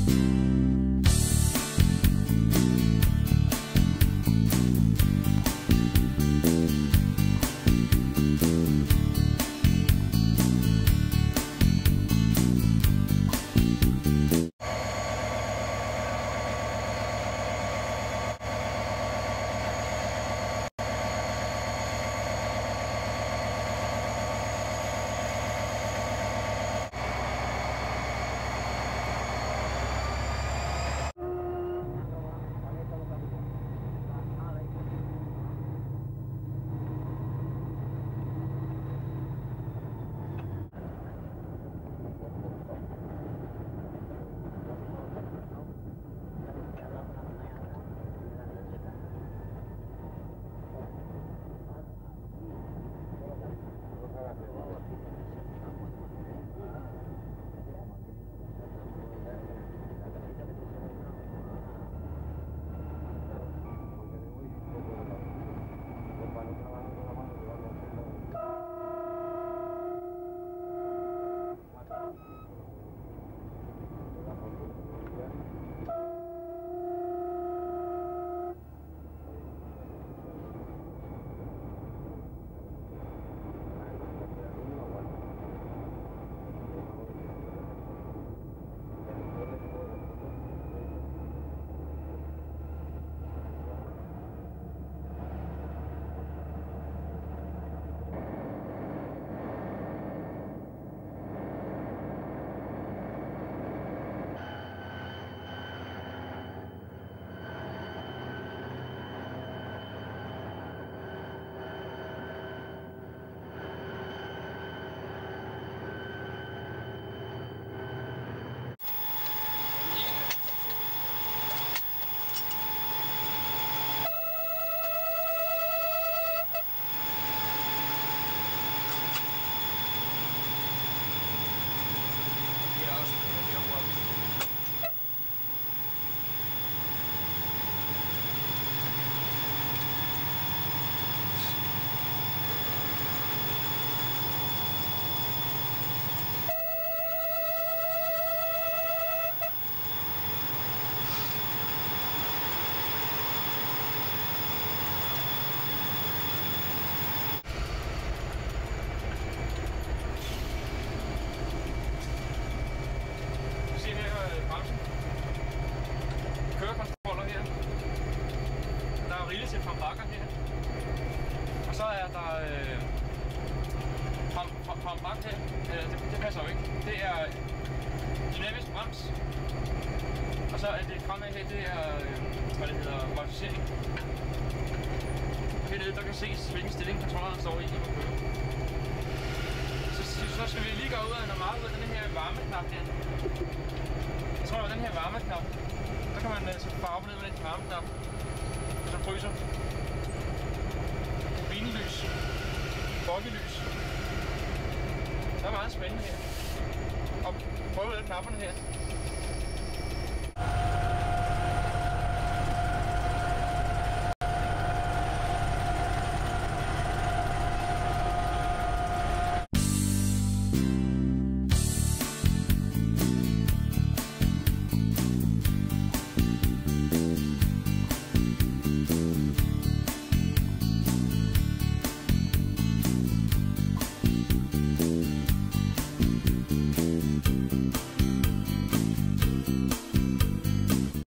frem her. Det passer jo ikke. Det er dynamisk brems. Og så er det fremad her, det er, hvad det hedder, motorisering. Hernede, der kan ses, hvilken stilling kontrolleren står i, når man kører. Så skal vi lige gå ud af, når meget ud af den her varmeknap her. Jeg tror, at den her varmeknap, der kan man sætte farve ned med den varmeknap, og så fryser. Kabinelys, boggelys. Der er meget spændende her. Og prøv at knapperne her.